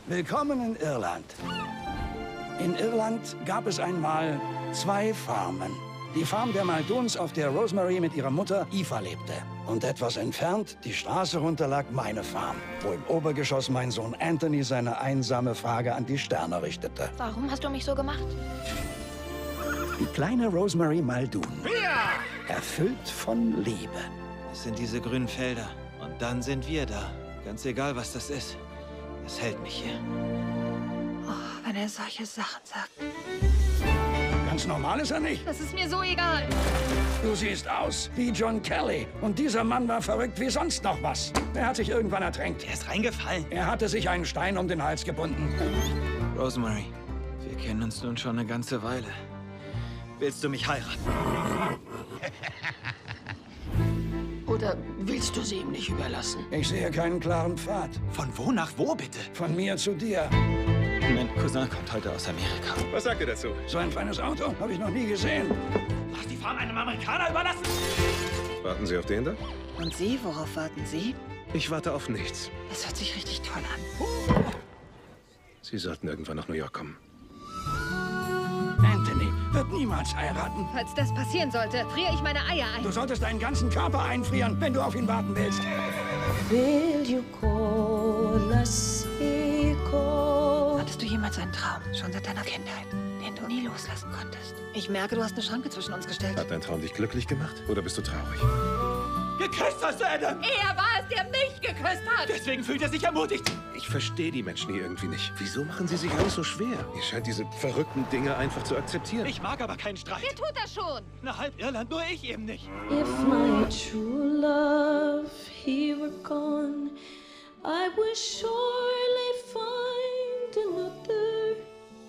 Willkommen in Irland. In Irland gab es einmal 2 Farmen. Die Farm der Muldoons, auf der Rosemary mit ihrer Mutter Eva lebte. Und etwas entfernt, die Straße runter, lag meine Farm, wo im Obergeschoss mein Sohn Anthony seine einsame Frage an die Sterne richtete. Warum hast du mich so gemacht? Die kleine Rosemary Muldoon, erfüllt von Liebe. Das sind diese grünen Felder. Und dann sind wir da. Ganz egal, was das ist. Es hält mich hier. Oh, wenn er solche Sachen sagt. Ganz normal ist er nicht. Das ist mir so egal. Du siehst aus wie John Kelly. Und dieser Mann war verrückt wie sonst noch was. Er hat sich irgendwann ertränkt. Er ist reingefallen. Er hatte sich einen Stein um den Hals gebunden. Rosemary, wir kennen uns nun schon eine ganze Weile. Willst du mich heiraten? Oder willst du sie ihm nicht überlassen? Ich sehe keinen klaren Pfad. Von wo nach wo, bitte? Von mir zu dir. Mein Cousin kommt heute aus Amerika. Was sagt ihr dazu? So ein feines Auto habe ich noch nie gesehen. Hast die Farm einem Amerikaner überlassen? Warten Sie auf den da? Und Sie, worauf warten Sie? Ich warte auf nichts. Das hört sich richtig toll an. Sie sollten irgendwann nach New York kommen. Anthony wird niemals heiraten. Falls das passieren sollte, friere ich meine Eier ein. Du solltest deinen ganzen Körper einfrieren, wenn du auf ihn warten willst. Hattest du jemals einen Traum, schon seit deiner Kindheit, den du nie loslassen konntest? Ich merke, du hast eine Schranke zwischen uns gestellt. Hat dein Traum dich glücklich gemacht? Oder bist du traurig? Geküsst hast du Adam! Er war es, der mich geküsst hat! Deswegen fühlt er sich ermutigt. Ich verstehe die Menschen hier irgendwie nicht. Wieso machen sie sich alles so schwer? Ihr scheint diese verrückten Dinge einfach zu akzeptieren. Ich mag aber keinen Streit. Wer tut das schon? Na, halb Irland, nur ich eben nicht. If my true love he were gone, I would surely find another.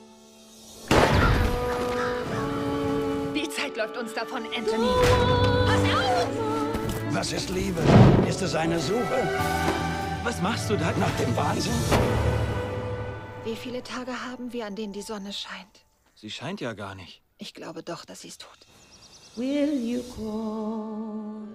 Die Zeit läuft uns davon, Anthony. Pass auf! Was ist Liebe? Ist es eine Suche Was machst du da? nach dem Wahnsinn? Wie viele Tage haben wir, an denen die Sonne scheint? Sie scheint ja gar nicht. Ich glaube doch, dass sie es tut. Will you call